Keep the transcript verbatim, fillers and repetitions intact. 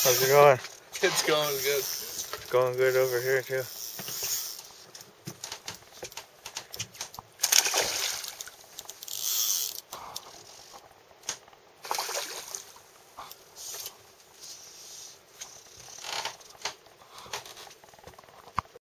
How's it going? It's going good. It's going good over here too.